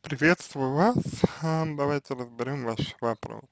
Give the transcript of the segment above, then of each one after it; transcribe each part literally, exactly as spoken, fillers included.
Приветствую вас. А, Давайте разберем ваш вопрос.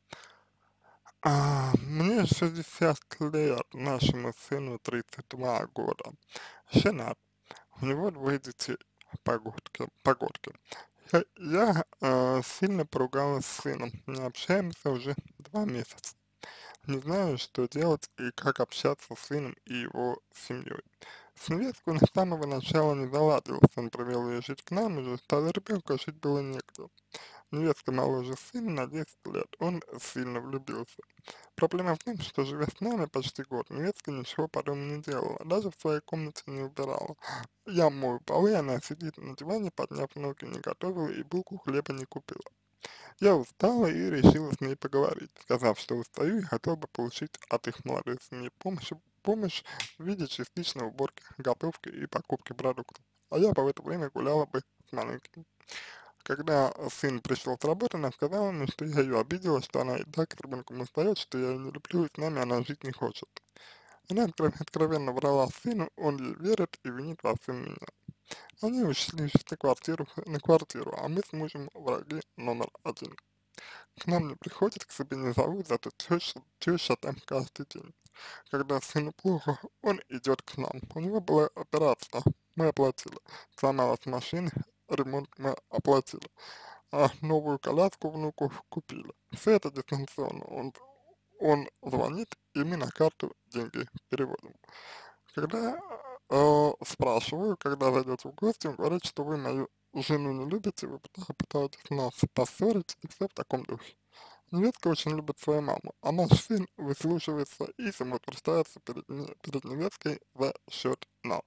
А, Мне шестьдесят лет, нашему сыну тридцать два года. Женат. У него двое детей. Погодки, погодки. Я, я, а, сильно поругалась с сыном. Не общаемся уже два месяца. Не знаю, что делать и как общаться с сыном и его семьей. С невесткой с самого начала не заладилось. Он привел ее жить к нам, уже стал ребенка, жить было негде. Невестка моложе сына на десять лет, он сильно влюбился. Проблема в том, что живя с нами почти год, невестка ничего подобного не делала, даже в своей комнате не убирала. Я мою полы, она сидит на диване, подняв ноги, не готовила и булку хлеба не купила. Я устала и решила с ней поговорить, сказав, что устаю и хотел бы получить от их молодой семьи помощь, помощь в виде частичной уборки, готовки и покупки продуктов. А я в это время гуляла бы с маленьким. Когда сын пришел с работы, она сказала мне, что я ее обидела, что она и так с ребенком устает, что я ее не люблю, и с нами она жить не хочет. Она откро- откровенно врала сыну, он ей верит и винит во всем меня. Они ушли жить на квартиру, на квартиру, а мы с мужем враги номер один. К нам не приходит, к себе не зовут, зато теща, теща там каждый день. Когда сыну плохо, он идет к нам. У него была операция, мы оплатили. Сломалась машина, ремонт мы оплатили, а новую коляску внуку купили. Все это дистанционно. Он, он звонит, и мы на карту деньги переводим. Когда э, спрашиваю, когда зайдете в гости, он говорит, что вы мою жену не любите, вы пыта- пытаетесь нас поссорить, и все в таком духе. Невестка очень любит свою маму, а наш сын выслушивается и самоутверждается перед, не- перед невесткой за счет нас.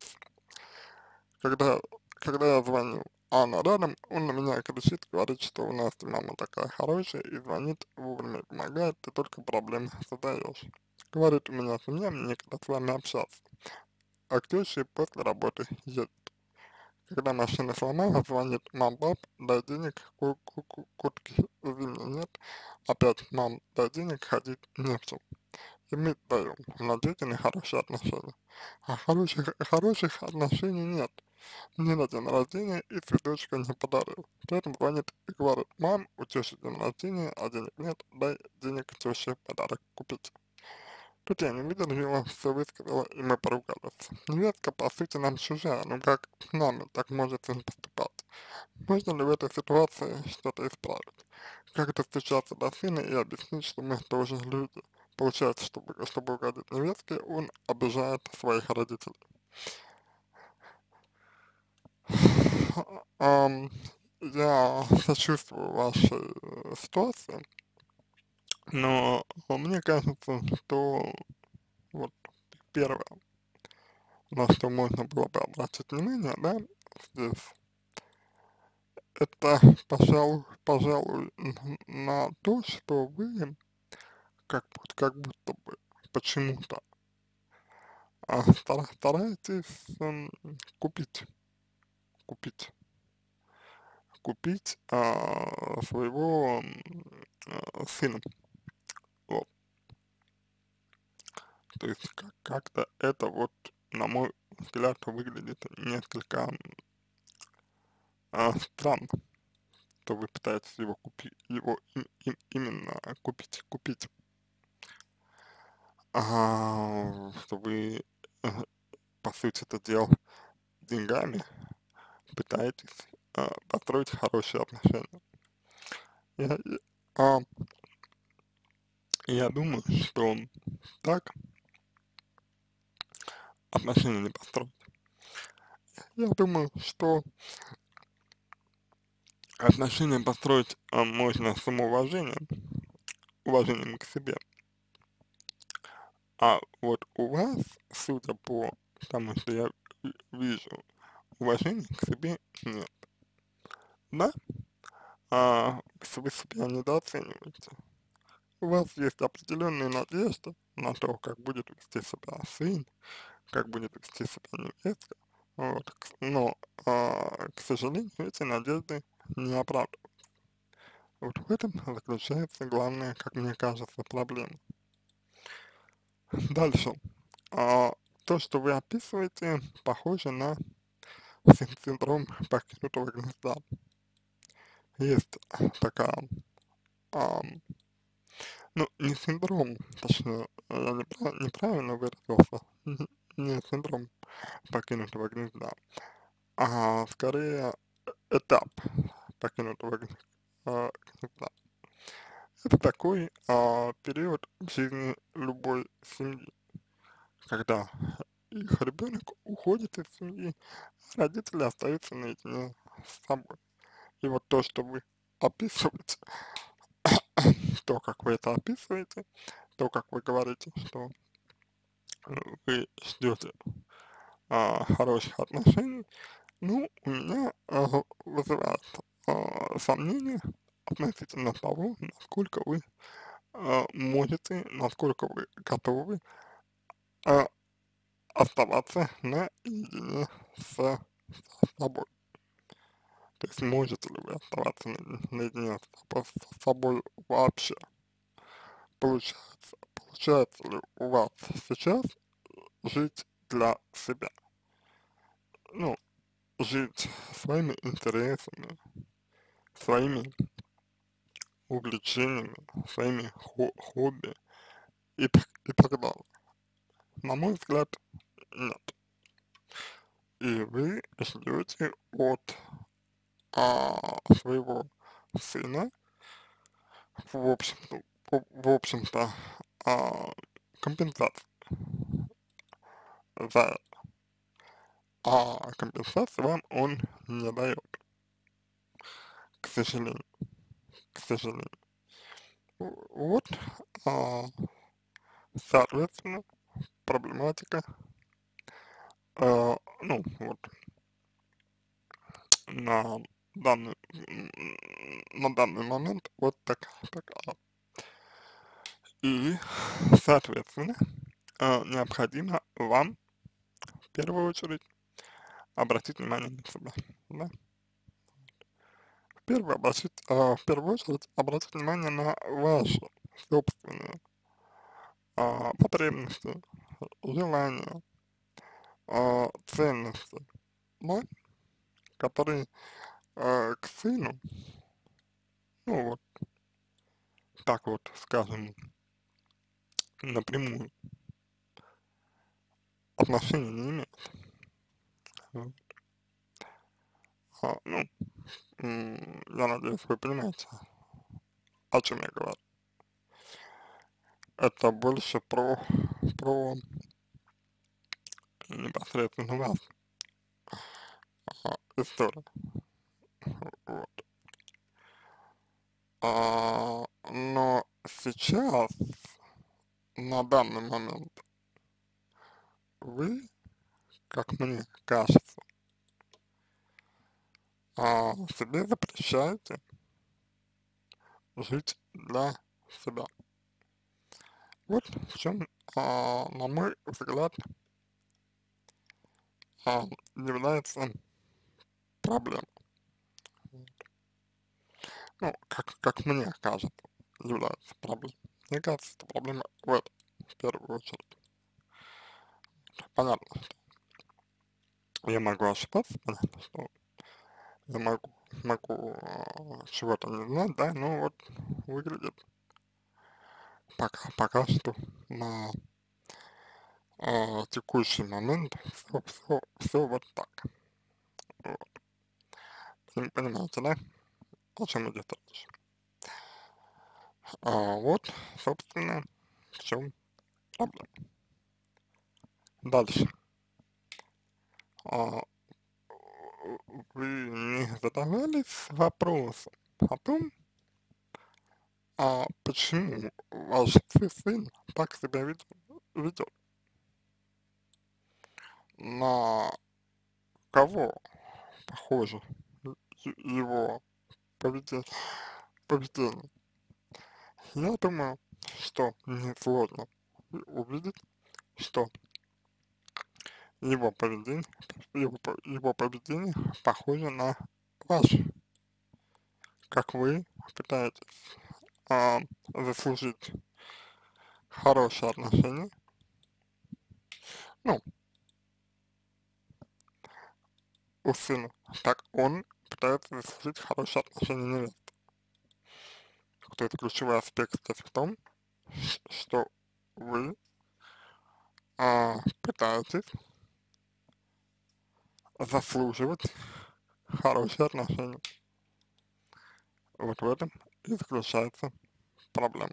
Когда, когда я звоню, а она рядом, он на меня кричит, говорит, что у нас мама такая хорошая и звонит вовремя и помогает, ты только проблемы создаешь. Говорит, у меня семья, мне некогда с вами общаться. А к теще после работы едет. Когда машина сломалась, звонит, мам, пап, дай денег, ку ку ку куртки зимней нет. Опять, мам, дай денег, ходить не в чем. И мы даем, надеятельные хорошие отношения. А хороших, хороших отношений нет. Мне на день рождения и цветочка не подарил. При этом звонит и говорит, мам, у тещи день рождения, а денег нет, дай денег теще подарок купить. Тут я не выдержала, все высказала, и мы поругались. Невестка, по сути, нам чужая, но как с нами так может сын поступать? Можно ли в этой ситуации что-то исправить? Как достучаться до сына и объяснить, что мы тоже люди? Получается, чтобы, чтобы угодить невестке, он обижает своих родителей. Ам, я сочувствую вашей э, ситуации, но мне кажется, что вот первое, на что можно было бы обратить внимание, да, здесь, это, пожалуй, пожалуй, н- на то, что вы как, будто- как будто бы почему-то а, стара- стараетесь м, купить, купить, купить а, своего м, а, сына. Вот. То есть как- как-то это вот, на мой взгляд, выглядит несколько а, странно, что вы пытаетесь его купить, его им- им- именно купить, купить, а, что вы, э, по сути это дел деньгами пытаетесь а, построить хорошие отношения. Я, я- а, я думаю, что так отношения не построить. Я думаю, что отношения построить а, можно самоуважением, уважением к себе. А вот у вас, судя по тому, что я ви- вижу, уважения к себе нет. Да? А, с- вы себя недооцениваете. У вас есть определенные надежды на то, как будет вести себя сын, как будет вести себя невестка. Вот. к- Но, а, к сожалению, эти надежды не оправдываются. Вот в этом заключается главная, как мне кажется, проблема. Дальше. А, то, что вы описываете, похоже на син- синдром покинутого гнезда. есть такая, а, ну, не синдром, точнее, я неправ- неправильно выразился, не синдром покинутого гнезда, а скорее этап покинутого гн- а, гнезда. Это такой а, период в жизни любой семьи, когда их ребенок уходит из семьи, а родители остаются наедине с собой. И вот то, что вы описываете, то, как вы это описываете, то, как вы говорите, что э, вы ждете а, хороших отношений, ну, у меня а, вызывает а, сомнения относительно того, насколько вы а, можете, насколько вы готовы а, оставаться наедине с собой. То есть можете ли вы оставаться на- наедине с собой, с собой вообще? Получается, получается ли у вас сейчас жить для себя? Ну, жить своими интересами, своими увлечениями, своими хо- хобби и, т- и так далее. На мой взгляд, нет. И вы ждете от а, своего сына, в общем-то, в в общем-то, а, компенсацию за это. А компенсацию вам он не дает, к сожалению, к сожалению. В- Вот, а, соответственно, проблематика, а, ну, вот, на данный, м, на данный момент вот так, такая. И, соответственно, а, необходимо вам в первую очередь обратить внимание на себя, да. В первую, обратить, а, в первую очередь обратить внимание на ваши собственные а, потребности, желания, а, ценности, да, которые а, к сыну, ну вот так вот скажем, напрямую отношения не имеют. Вот. А, ну, м, я надеюсь, вы понимаете, о чем я говорю. Это больше про, про непосредственно вас а, история. Вот. А, но сейчас, на данный момент, вы, как мне кажется, а, себе запрещаете жить для себя. Вот в чем, а, на мой взгляд, а, является проблема. Ну, как, как мне кажется, является проблемой. Мне кажется, это проблема в этом, в первую очередь. Понятно, что я могу ошибаться, понятно, что я могу, могу а, чего-то не знать, да, но вот выглядит пока, пока что на а, текущий момент все, все, все вот так. Вот. Поним- Понимаете, да, о чем идет речь? А, вот, собственно, в чем проблема. Дальше. А, вы не задавались вопросом о том, а почему ваш сын так себя ведет, ведет? На кого похоже е- его поведение? поведение? Я думаю, что несложно увидеть, что его поведение, его, по- его поведение похоже на ваше, как вы пытаетесь а, заслужить хорошие отношения, ну, у сына, так он пытается заслужить хорошие отношения невесты. Вот это ключевой аспект здесь в том, что вы а, пытаетесь заслуживать хорошие отношения. Вот в этом и заключается проблема.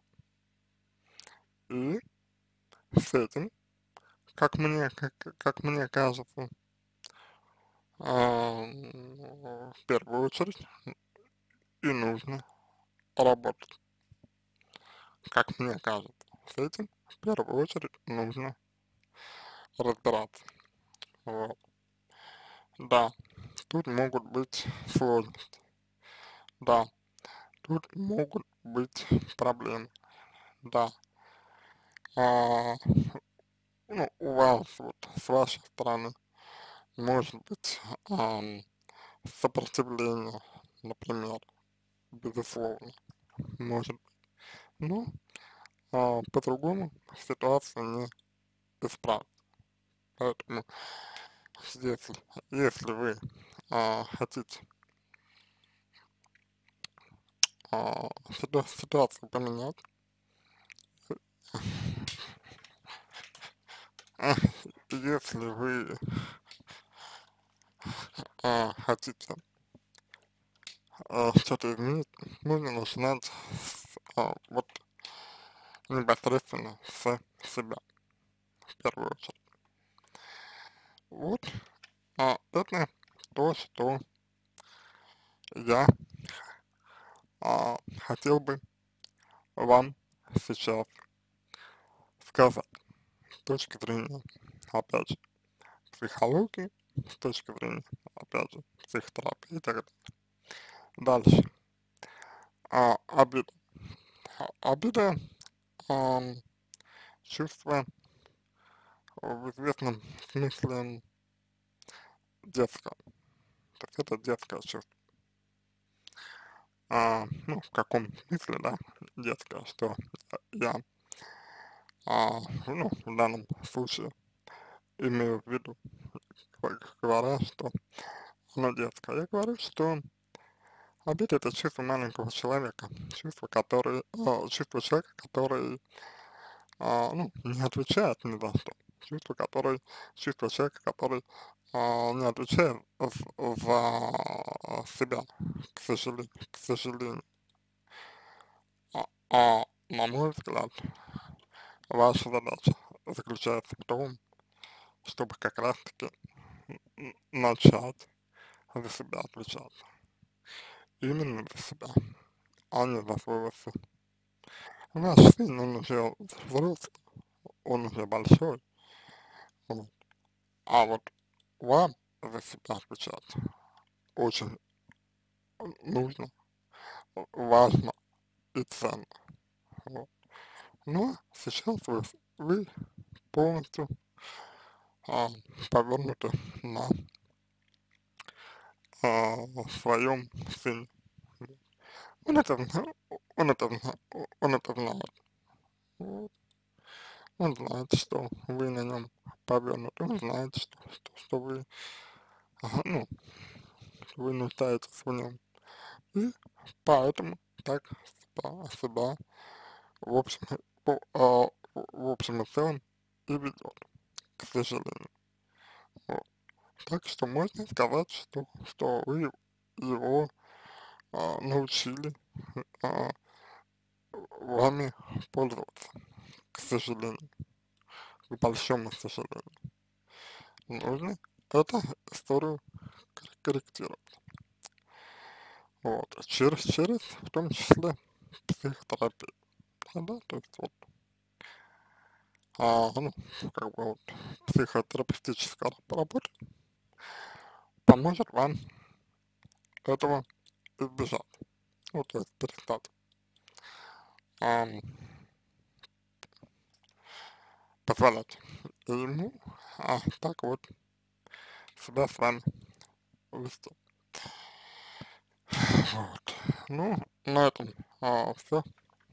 И с этим, как мне, как, как мне кажется, а, в первую очередь и нужно работать. Как мне кажется, с этим в первую очередь нужно разбираться. Вот. Да, тут могут быть сложности. Да, тут могут быть проблемы. Да. А, ну, у вас, вот, с вашей стороны, может быть, ам, сопротивление, например, безусловно, может быть. Но а, по-другому ситуацию не исправить. Поэтому если, если вы а, хотите а, ситу- ситуацию поменять, а, если вы а, хотите а, что-то изменить, нужно начинать с, а, вот непосредственно с себя, в первую очередь. Вот, а, это то, что я а, хотел бы вам сейчас сказать с точки зрения, опять же, психологии, с точки зрения, опять же, психотерапии и так далее. Дальше. А, обида. А, обида, ам, чувство в известном смысле детское. То есть это детское чувство. А, ну, в каком смысле, да, детское, что я, а, ну, в данном случае имею в виду, как говоря, что оно детское. Я говорю, что обида — это чувство маленького человека, чувство, которое, а, чувство человека, который, а, ну, не отвечает ни за что, чувство, которое, чувство человека, который а, не отвечает за, за себя, к сожалению, к сожалению. А, а на мой взгляд, ваша задача заключается в том, чтобы как раз-таки н- начать за себя отвечать. Именно за себя, а не за своего сына. Ваш сын, он уже взрослый, он уже большой, вот. А вот вам за себя отвечать очень нужно, важно и ценно. Вот. Но сейчас вы, вы полностью а, повернуты на а, своем сыне. Он это, зна- он это, зна- он это знает. Вот. Он знает, что вы на нем повернуты, он знает, что, что, что вы, ага, ну, вы нуждаетесь в нем. И поэтому так себя, себя в общем, по- а, в общем и целом и ведет, к сожалению. Вот. Так что можно сказать, что, что вы его а, научили а, вами пользоваться, к сожалению, к большому сожалению. Нужно эту историю кор- корректировать. Вот. Через, через, в том числе, психотерапию. Да, да, то есть вот, а, ну, как бы вот, психотерапевтическая работа поможет вам этого избежать. Ну, то есть перестать ам, позволять ему а, так вот себя с вами вести. Вот. Ну, на этом а, все.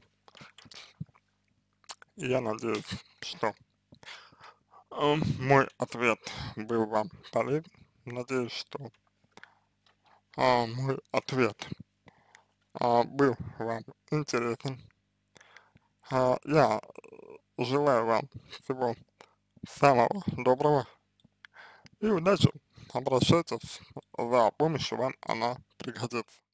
Я надеюсь, что ам, мой ответ был вам полезен. Надеюсь, что а, мой ответ а, был вам интересен. А, я желаю вам всего самого доброго и удачи. Обращайтесь за помощью, вам она пригодится.